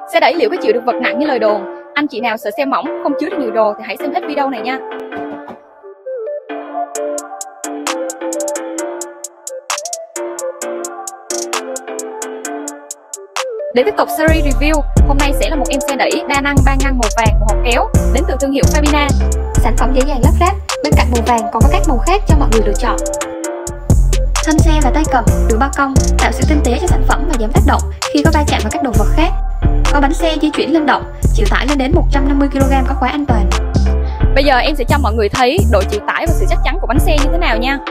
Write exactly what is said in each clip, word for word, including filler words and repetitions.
Xe đẩy liệu có chịu được vật nặng như lời đồn? Anh chị nào sợ xe mỏng không chứa được nhiều đồ thì hãy xem hết video này nha. Để tiếp tục series review, hôm nay sẽ là một em xe đẩy đa năng ba ngăn màu vàng màu hộp kéo đến từ thương hiệu Fabina. Sản phẩm dễ dàng lắp ráp, bên cạnh màu vàng còn có các màu khác cho mọi người lựa chọn. Thân xe và tay cầm được bao cong tạo sự tinh tế cho sản phẩm và giảm tác động khi có va chạm vào các đồ vật khác. Có bánh xe di chuyển linh động, chịu tải lên đến một trăm năm mươi ki lô gam, có khóa an toàn. Bây giờ em sẽ cho mọi người thấy độ chịu tải và sự chắc chắn của bánh xe như thế nào nha.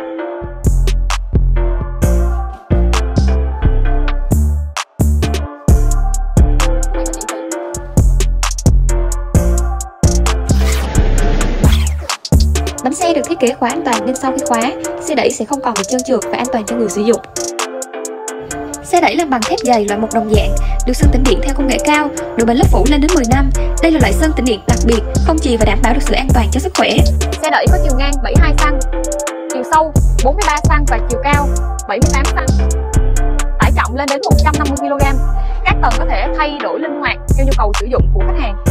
Bánh xe được thiết kế khóa an toàn nên sau khi khóa, xe đẩy sẽ không còn bị trơn trượt và an toàn cho người sử dụng. Xe đẩy làm bằng thép dày loại một đồng dạng, được sơn tĩnh điện theo công nghệ cao, độ bền lớp phủ lên đến mười năm. Đây là loại sơn tĩnh điện đặc biệt, không chì và đảm bảo được sự an toàn cho sức khỏe. Xe đẩy có chiều ngang bảy mươi hai xăng-ti-mét, chiều sâu bốn mươi ba xăng-ti-mét và chiều cao bảy mươi tám xăng-ti-mét. Tải trọng lên đến một trăm năm mươi ki lô gam. Các tầng có thể thay đổi linh hoạt theo nhu cầu sử dụng của khách hàng.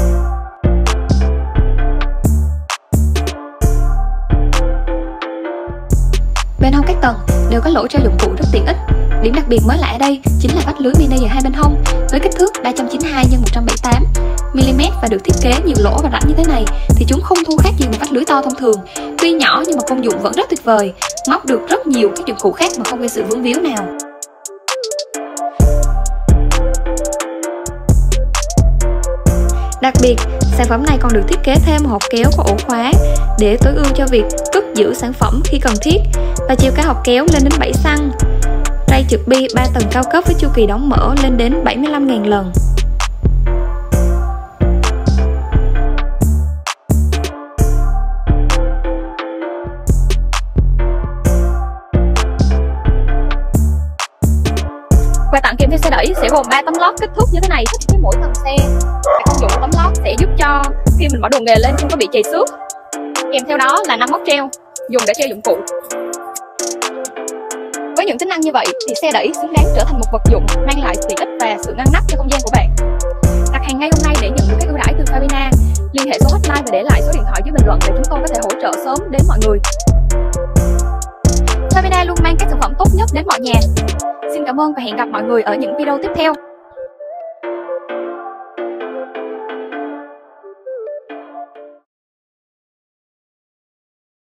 Bên hông các tầng đều có lỗ cho dụng cụ rất tiện ích. Điểm đặc biệt mới lạ ở đây chính là vách lưới mini ở hai bên hông với kích thước ba trăm chín mươi hai nhân một trăm bảy mươi tám mi-li-mét và được thiết kế nhiều lỗ và rãnh như thế này thì chúng không thua khác gì một vách lưới to thông thường. Tuy nhỏ nhưng mà công dụng vẫn rất tuyệt vời, móc được rất nhiều các dụng cụ khác mà không gây sự vướng víu nào. Đặc biệt, sản phẩm này còn được thiết kế thêm hộp kéo có ổ khóa để tối ưu cho việc cất giữ sản phẩm khi cần thiết, và chiều cao hộp kéo lên đến bảy xăng-ti-mét. Tray trượt bi ba tầng cao cấp với chu kỳ đóng mở lên đến bảy mươi lăm nghìn lần. Quà tặng kèm theo xe đẩy sẽ gồm ba tấm lót kích thước như thế này thích với mỗi tầng xe. Cái công dụng của tấm lót sẽ giúp cho khi mình bỏ đồ nghề lên không có bị chày xước. Kèm theo đó là năm móc treo dùng để treo dụng cụ. Với những tính năng như vậy thì xe đẩy xứng đáng trở thành một vật dụng mang lại tiện ích và sự ngăn nắp cho không gian của bạn. Đặt hàng ngay hôm nay để nhận được các ưu đãi từ Fabina. Liên hệ số hotline và để lại số điện thoại dưới bình luận để chúng tôi có thể hỗ trợ sớm đến mọi người. Fabina luôn mang các sản phẩm tốt nhất đến mọi nhà. Xin cảm ơn và hẹn gặp mọi người ở những video tiếp theo.